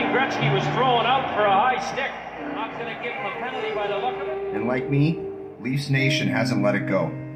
Gretzky was thrown out for a high stick. Not going to give him a penalty by the look of it. And like me, Leafs Nation hasn't let it go.